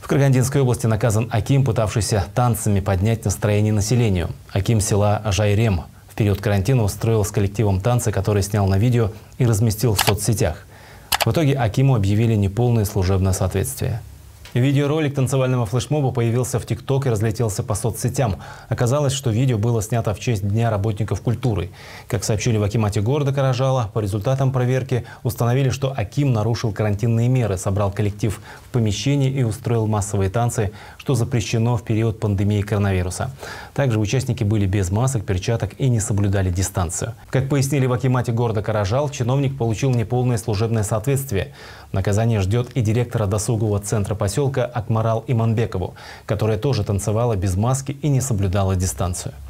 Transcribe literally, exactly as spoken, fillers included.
Карагандинской области наказан аким, пытавшийся танцами поднять настроение населению. Аким села Жайрем в период карантина устроил с коллективом танцы, которые снял на видео и разместил в соцсетях. В итоге акиму объявили неполное служебное соответствие. Видеоролик танцевального флешмоба появился в ТикТок и разлетелся по соцсетям. Оказалось, что видео было снято в честь Дня работников культуры. Как сообщили в акимате города Каражала, по результатам проверки установили, что аким нарушил карантинные меры, собрал коллектив в помещении и устроил массовые танцы, что запрещено в период пандемии коронавируса. Также участники были без масок, перчаток и не соблюдали дистанцию. Как пояснили в акимате города Каражал, чиновник получил неполное служебное соответствие. Наказание ждет и директора досугового центра поселка Акмарал Иманбекову, которая тоже танцевала без маски и не соблюдала дистанцию.